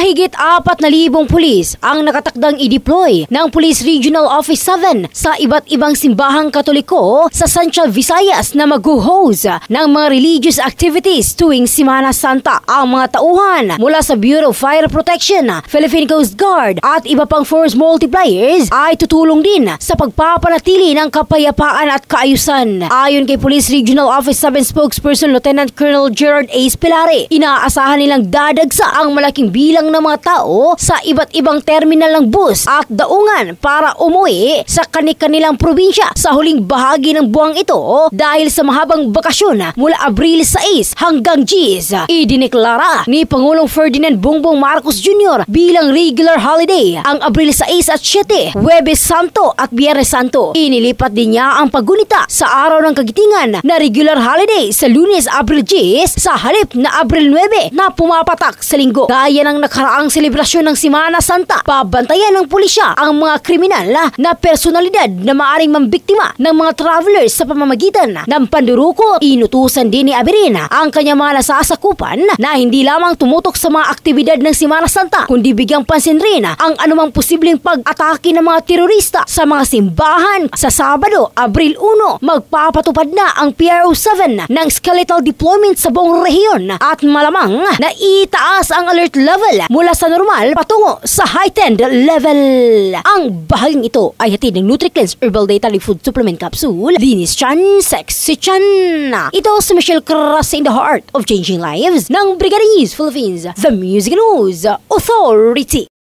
Mahigit 4,000 pulis ang nakatakdang i-deploy ng Police Regional Office 7 sa iba't ibang simbahang Katoliko sa Central Visayas na mag-host ng mga religious activities tuwing Semana Santa. Ang mga tauhan mula sa Bureau of Fire Protection, Philippine Coast Guard at iba pang force multipliers ay tutulong din sa pagpapanatili ng kapayapaan at kaayusan. Ayon kay Police Regional Office 7 spokesperson Lieutenant Colonel Gerard A. Spilare, inaasahan nilang dadagsa ang malaking bilang ng mga tao sa iba't ibang terminal ng bus at daungan para umuwi sa kanilang probinsya sa huling bahagi ng buwang ito dahil sa mahabang bakasyon mula Abril 6 hanggang 10. Idineklara ni Pangulong Ferdinand Bongbong Marcos Jr. bilang regular holiday ang Abril 6 at 7, Huwebes Santo at Biyernes Santo. Inilipat din niya ang paggunita sa araw ng Kagitingan na regular holiday sa Lunes, Abril 10 sa halip na Abril 9 na pumapatak sa Linggo. Gaya ng nakaraang selebrasyon ng Semana Santa, pabantayan ng pulisya ang mga kriminal na personalidad na maaring mambiktima ng mga travelers sa pamamagitan ng panduruko. Inutusan din ni Abirin ang kanyang mga nasasakupan na hindi lamang tumutok sa mga aktibidad ng Semana Santa, kundi bigyang pansin rin ang anumang posibleng pag-atake ng mga terorista sa mga simbahan. Sa Sabado, Abril 1, magpapatupad na ang PRO 7 ng skeletal deployment sa buong rehiyon at malamang na itaas ang alert level mula sa normal patungo sa heightened level. Ang bahaging ito ay hatid ng NutriCleanse Herbal Daily Food Supplement Capsule. Dinis Chan, Sexy Chan. Ito si Michelle Cras in the heart of changing lives ng Brigada News Philippines, the Music News Authority.